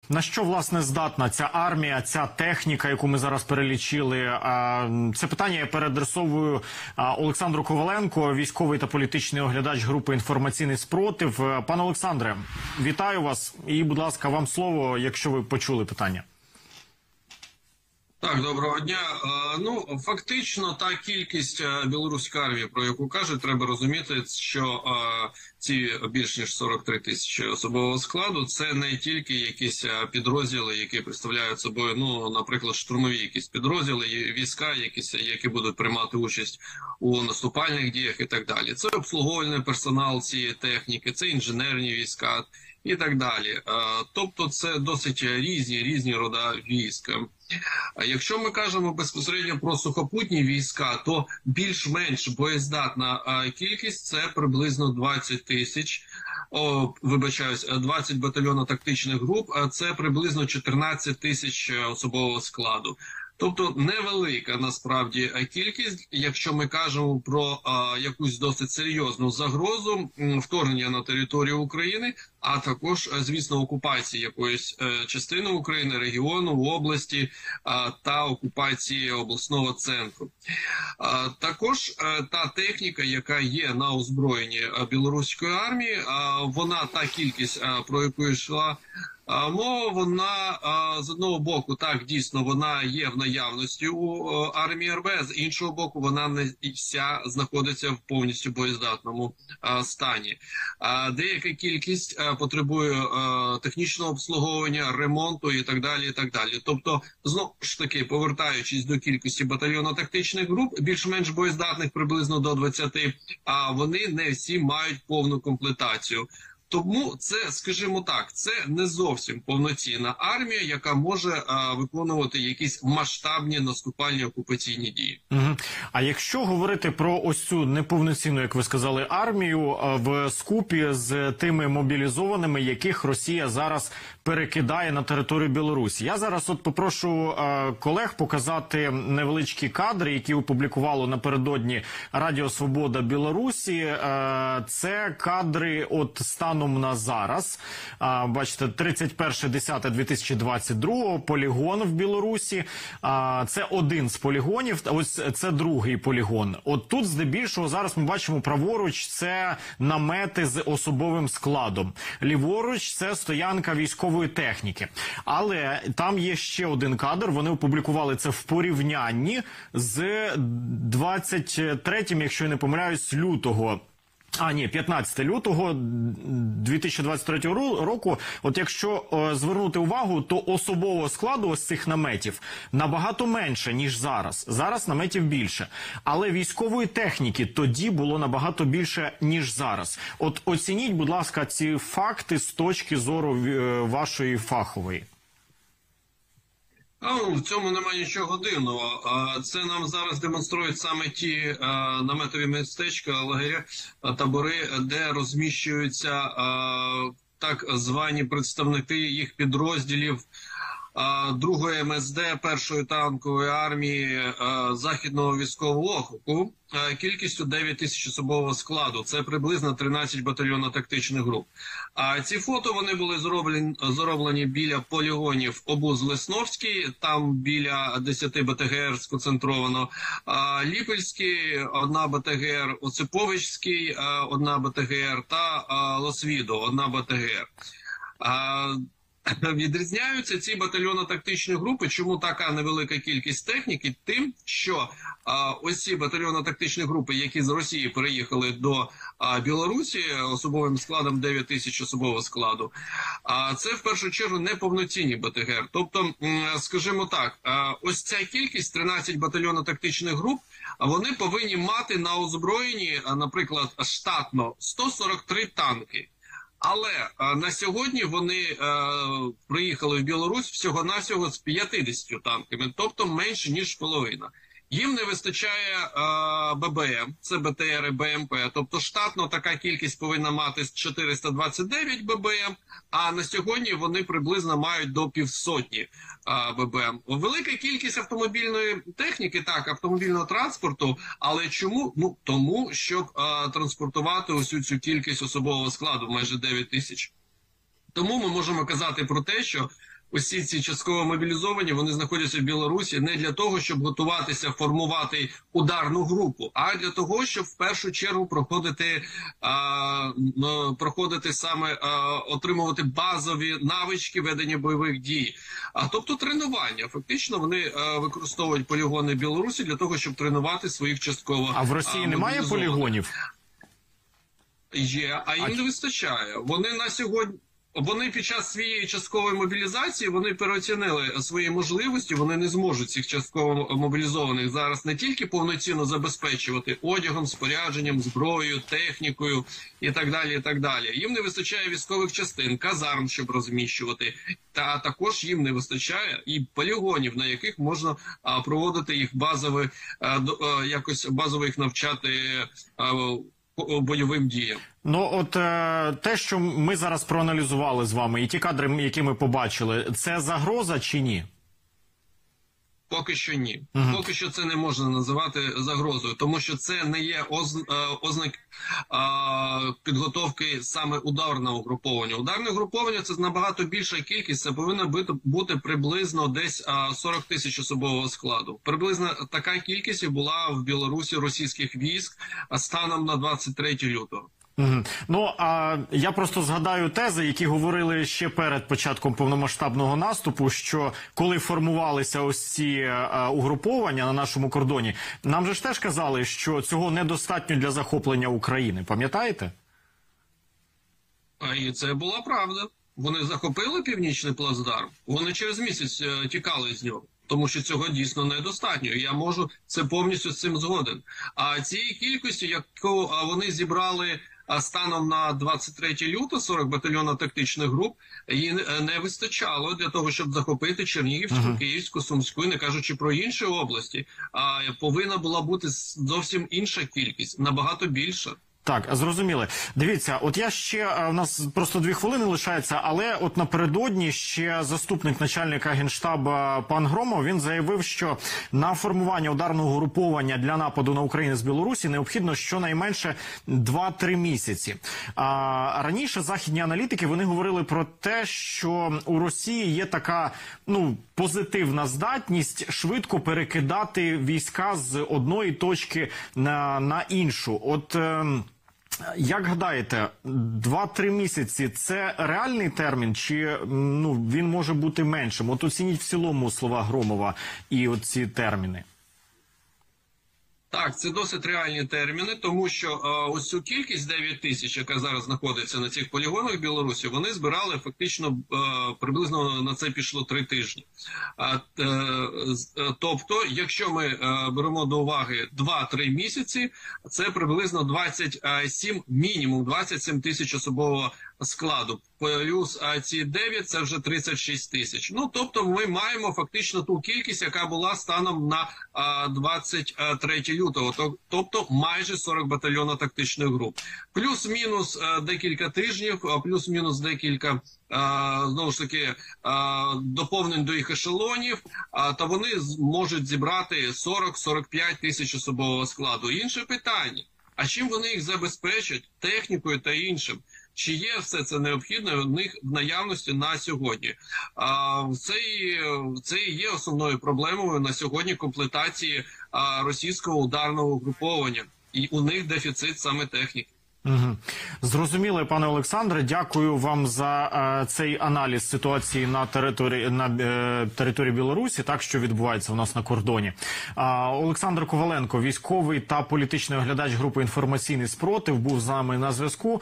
На що, власне, здатна ця армія, ця техніка, яку ми зараз перелічили? Це питання я переадресовую Олександру Коваленко, військовий та політичний оглядач групи «Інформаційний спротив». Пане Олександре, вітаю вас. І, будь ласка, вам слово, якщо ви почули питання. Так, доброго дня. Ну, фактично, та кількість білоруської армії, про яку кажуть, треба розуміти, що ці більш ніж 43 тисячі особового складу, це не тільки якісь підрозділи, які представляють собою, ну, наприклад, штурмові якісь підрозділи, війська, які будуть приймати участь у наступальних діях і так далі. Це обслуговувальний персонал цієї техніки, це інженерні війська і так далі. Тобто це досить різні рода військ. Якщо ми кажемо безпосередньо про сухопутні війська, то більш-менш боєздатна кількість – це приблизно 20 тисяч, 20 батальйонно-тактичних груп, а це приблизно 14 тисяч особового складу. Тобто невелика насправді кількість, якщо ми кажемо про якусь досить серйозну загрозу вторгнення на територію України, а також, звісно, окупації якоїсь частини України, регіону, області та окупації обласного центру. Також та техніка, яка є на озброєнні білоруської армії, вона та кількість, про яку йшла мова, вона з одного боку, так, дійсно, вона є в наявності у армії РБ, з іншого боку, вона не вся знаходиться в повністю боєздатному стані. Деяка кількість потребує технічного обслуговування, ремонту і так далі, і так далі. Тобто, знову ж таки, повертаючись до кількості батальйонно-тактичних груп, більш-менш боєздатних приблизно до 20, а вони не всі мають повну комплектацію. Тому це, скажімо так, це не зовсім повноцінна армія, яка може виконувати якісь масштабні наступальні окупаційні дії. А якщо говорити про ось цю неповноцінну, як ви сказали, армію в скупі з тими мобілізованими, яких Росія зараз перекидає на територію Білорусі. Я зараз от попрошу колег показати невеличкі кадри, які опублікувало напередодні Радіо Свобода Білорусі. Це кадри от станом на зараз. Бачите, 31.10.2022, полігон в Білорусі. Це один з полігонів, ось це другий полігон. От тут здебільшого зараз ми бачимо праворуч це намети з особовим складом. Ліворуч це стоянка військової техніки. Але там є ще один кадр, вони опублікували це в порівнянні з 23-м, якщо я не помиляюсь, лютого. 15 лютого 2023 року. От якщо звернути увагу, то особового складу ось цих наметів набагато менше, ніж зараз. Зараз наметів більше. Але військової техніки тоді було набагато більше, ніж зараз. От оцініть, будь ласка, ці факти з точки зору вашої фахової. В цьому немає нічого дивного. Це нам зараз демонструють саме ті наметові містечка, лагеря, табори, де розміщуються так звані представники їх підрозділів 2-ї МСД, 1-ї танкової армії Західного військового округу кількістю 9 тисяч особового складу. Це приблизно 13 батальйонно-тактичних груп. А ці фото вони були зроблені біля полігонів Обуз-Лесновський, там біля 10 БТГР сконцентровано, Ліпельський, 1 БТГР, Оциповичський, 1 БТГР та Лосвідо, 1 БТГР. Відрізняються ці батальйонно-тактичні групи, чому така невелика кількість техніки, тим, що ось ці батальйонно-тактичні групи, які з Росії переїхали до Білорусі особовим складом 9 тисяч особового складу, це в першу чергу неповноцінні БТГР. Тобто, скажімо так, ось ця кількість, 13 батальйонно-тактичних груп, вони повинні мати на озброєнні, наприклад, штатно 143 танки. Але на сьогодні вони приїхали в Білорусь всього-навсього з 50 танками, тобто менше, ніж половина. Їм не вистачає ББМ, це БТР і БМП, тобто штатно така кількість повинна мати 429 ББМ, а на сьогодні вони приблизно мають до 500 ББМ. Велика кількість автомобільної техніки, так, автомобільного транспорту, але чому? Ну, тому, щоб транспортувати усю цю кількість особового складу, майже 9 тисяч. Тому ми можемо казати про те, що усі ці частково мобілізовані, вони знаходяться в Білорусі не для того, щоб готуватися формувати ударну групу, а для того, щоб в першу чергу проходити саме отримувати базові навички ведення бойових дій. Тобто тренування. Фактично вони використовують полігони Білорусі для того, щоб тренувати своїх частково. А в Росії немає полігонів? Є, а їм не вистачає. Вони на сьогодні. Вони під час своєї часткової мобілізації вони переоцінили свої можливості, вони не зможуть цих частково мобілізованих зараз не тільки повноцінно забезпечувати одягом, спорядженням, зброєю, технікою і так далі, і так далі. Їм не вистачає військових частин, казарм, щоб розміщувати, та також їм не вистачає і полігонів, на яких можна проводити їх якось базово їх навчати бойовим діям. Ну, от те, що ми зараз проаналізували з вами, і ті кадри, які ми побачили, це загроза чи ні? Поки що ні. Поки що це не можна називати загрозою, тому що це не є ознак підготовки саме ударного угруповання. Ударне угруповання – це набагато більша кількість, це повинно бути приблизно десь 40 тисяч особового складу. Приблизно така кількість була в Білорусі російських військ станом на 23 лютого. Ну, а я просто згадаю тези, які говорили ще перед початком повномасштабного наступу, що коли формувалися ось ці угруповання на нашому кордоні, нам же ж теж казали, що цього недостатньо для захоплення України. Пам'ятаєте? І це була правда. Вони захопили Північний плацдарм, вони через місяць тікали з нього. Тому що цього дійсно недостатньо. Я можу це повністю з цим згоден. А цієї кількості, яку вони зібрали станом на 23 лютого, 40 батальйонів тактичних груп, їй не вистачало для того, щоб захопити Чернігівську, Київську, Сумську, не кажучи про інші області. Повинна була бути зовсім інша кількість, набагато більша. Так, зрозуміли. Дивіться, от я ще, у нас просто 2 хвилини лишається, але от напередодні ще заступник начальника Генштабу пан Громов, він заявив, що на формування ударного угруповання для нападу на Україну з Білорусі необхідно щонайменше 2-3 місяці. Раніше західні аналітики, вони говорили про те, що у Росії є така, позитивна здатність швидко перекидати війська з одної точки на іншу. От як гадаєте, 2-3 місяці – це реальний термін, чи він може бути меншим? От оцініть в цілому слова Громова і оці терміни. Так, це досить реальні терміни, тому що ось цю кількість 9 тисяч, яка зараз знаходиться на цих полігонах в Білорусі, вони збирали фактично, приблизно на це пішло 3 тижні. Тобто, якщо ми беремо до уваги 2-3 місяці, це приблизно 27, мінімум 27 тисяч особового складу. Плюс ці 9 – це вже 36 тисяч. Тобто ми маємо фактично ту кількість, яка була станом на 23 лютого. Тобто майже 40 батальйонів тактичних груп. Плюс-мінус декілька тижнів, плюс-мінус декілька, знову ж таки, доповнень до їх ешелонів, та вони можуть зібрати 40-45 тисяч особового складу. Інше питання, а чим вони їх забезпечать? Технікою та іншим. Чи є все це необхідно в них в наявності на сьогодні? Це і є основною проблемою на сьогодні комплектації російського ударного угруповання. І у них дефіцит саме техніки. Зрозуміло, пане Олександре. Дякую вам за цей аналіз ситуації на території Білорусі, так, що відбувається у нас на кордоні. Олександр Коваленко, військовий та політичний оглядач групи «Інформаційний спротив», був з нами на зв'язку.